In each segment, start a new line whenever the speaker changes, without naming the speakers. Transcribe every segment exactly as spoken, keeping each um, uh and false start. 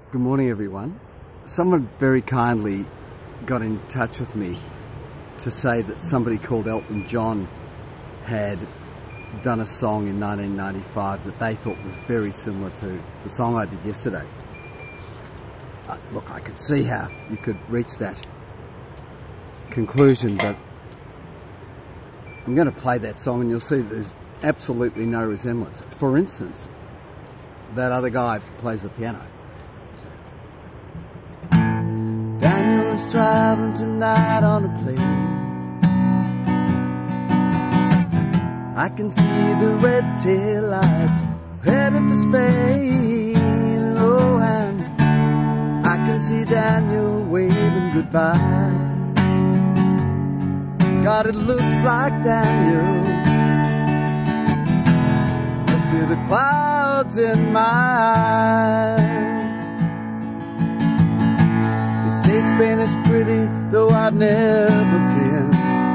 Good morning, everyone. Someone very kindly got in touch with me to say that somebody called Elton John had done a song in nineteen ninety-five that they thought was very similar to the song I did yesterday. Uh, look, I could see how you could reach that conclusion, but I'm going to play that song and you'll see that there's absolutely no resemblance. For instance, that other guy plays the piano. Daniel is traveling tonight on a plane. I can see the red tail lights heading for Spain. Oh, and I can see Daniel waving goodbye. God, it looks like Daniel must be the clouds in my eyes. Say Spain is pretty, though I've never been.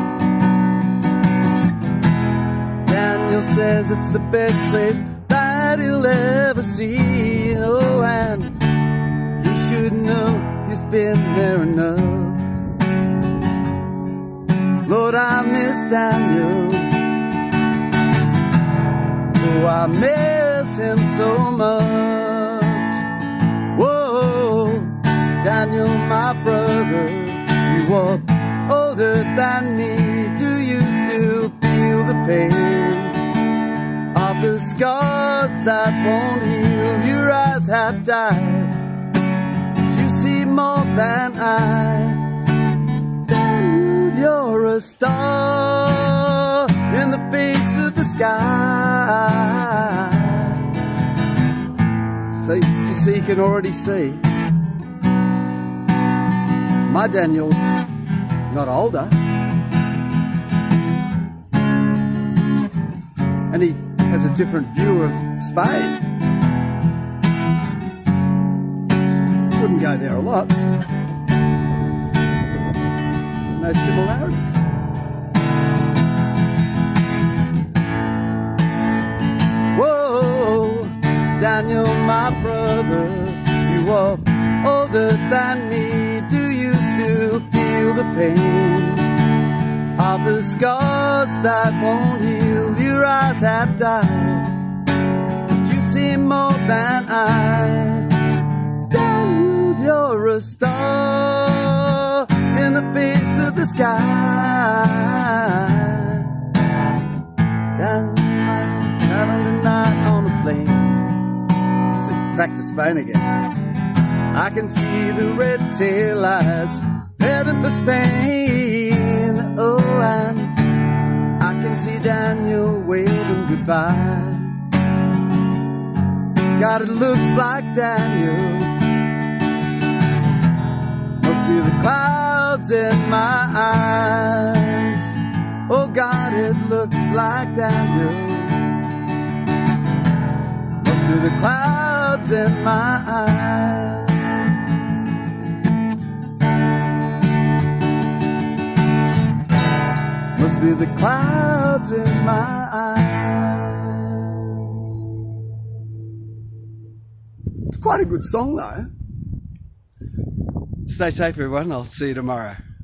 Daniel says it's the best place that he'll ever see. Oh, and he should know he's been there enough. Lord, I miss Daniel. Oh, I miss him so much. Whoa, Daniel, my brother, you are older than me. Do you still feel the pain of the scars that won't heal? Your eyes have died, but you see more than I. Daniel, you're a star in the face of the sky. So you see, you can already see my Daniel's not older, and he has a different view of Spain. Wouldn't go there a lot. No similarities. Whoa, Daniel, my brother, you are older than me. Do you still feel the pain of the scars that won't heal? Your eyes have died, but you see more than I. Daniel, you're a star in the face of the sky. Down tonight on a plane. So back to Spain again. I can see the red tail lights heading for Spain. Oh, and I can see Daniel waving goodbye. God, it looks like Daniel must be the clouds in my eyes. Oh, God, it looks like Daniel must be the clouds in my eyes. Must be the clouds in my eyes. It's quite a good song though. Stay safe everyone, I'll see you tomorrow.